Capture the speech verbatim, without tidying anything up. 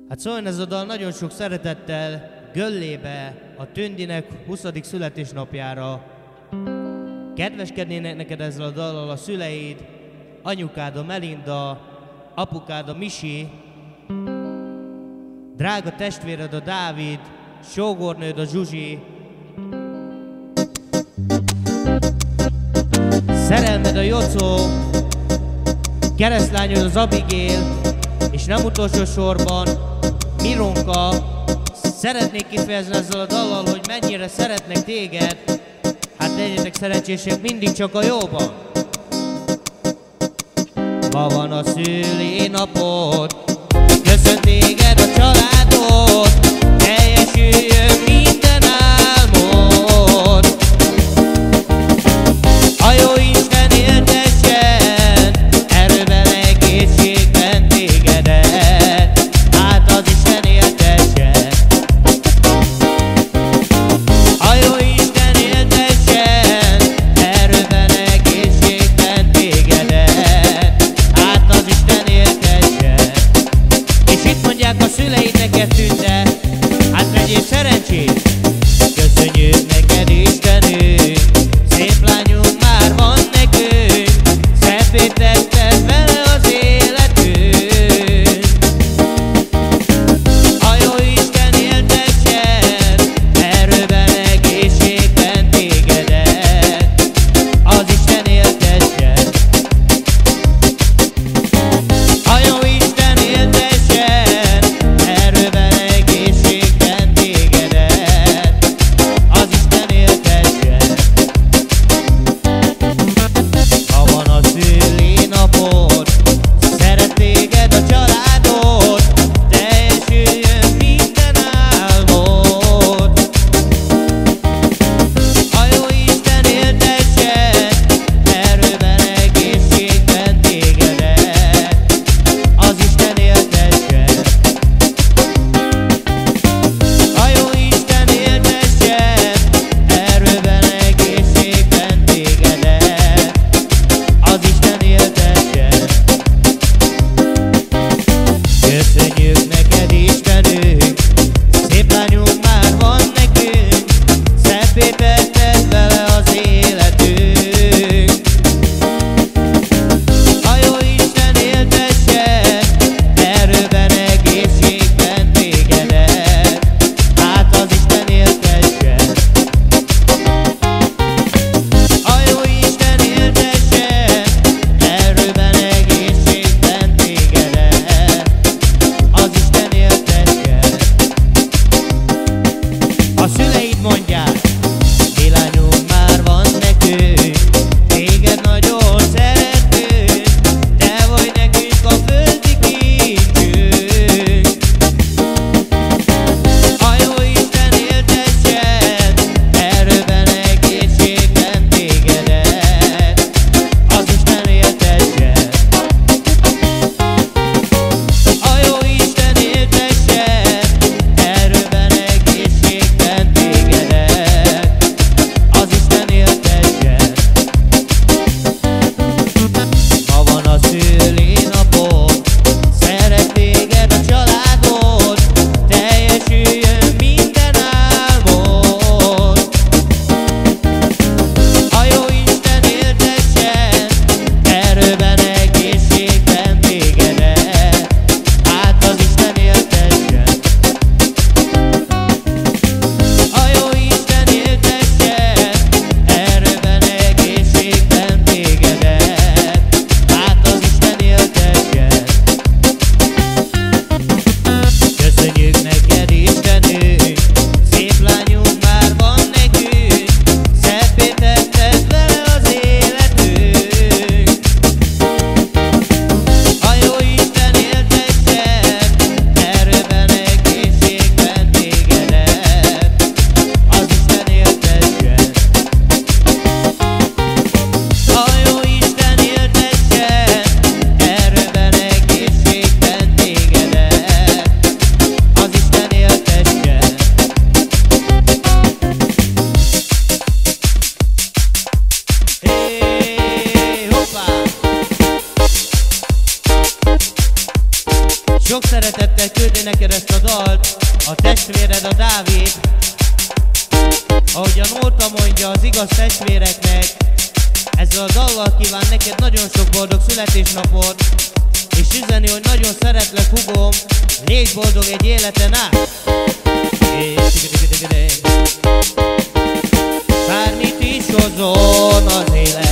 Hát szóljon ez a dal nagyon sok szeretettel Göllébe a Tündinek huszadik születésnapjára. Kedveskednének neked ezzel a dallal a szüleid, anyukád a Melinda, apukád a Misi, drága testvéred a Dávid, sógornőd a Zsuzsi, szerelmed a Jocó, keresztlányod az Abigail, és nem utolsó sorban Mironka. Szeretnék kifejezni ezzel a dallal, hogy mennyire szeretnek téged. Hát legyetek szerencsések mindig csak a jóban. Ma van a szülinapod, köszönt téged a családod, teljesüljön minden álmod. A jó Isten éltessen erőben, egészségben tégedet, hát az Isten éltessen. A jó Isten éltessen erőben, egészségben tégedet, hát az Isten éltessen. És itt mondják a szüleid neked, Tünde, hát legyél szerencsés. Köszönjük neked, Istenünk, szép lányunk már van nekünk, szebbé tetted vele az életünk. A jó Isten éltessen erőben, egészségben tégedet, az Isten éltessen. A jó Isten éltessen erőben, egészségben tégedet, az Isten éltessen. Ha van a szülinapod, szeret téged a családod, teljesüljön minden álmod. A jó Isten éltessen erőben, egészségben tégedet, az Isten éltessen. A jó Isten éltessen erőben, egészségben tégedet, az Isten éltessen. Sok szeretettel küldi neked ezt a dalt a testvéred, a Dávid. Ahogy a nóta mondja az igaz testvéreknek, ezzel a dallal kíván neked nagyon sok boldog születésnapot, és üzeni, hogy nagyon szeretlek, hugom, légy boldog egy életen át. Bármit is hozzon az élet,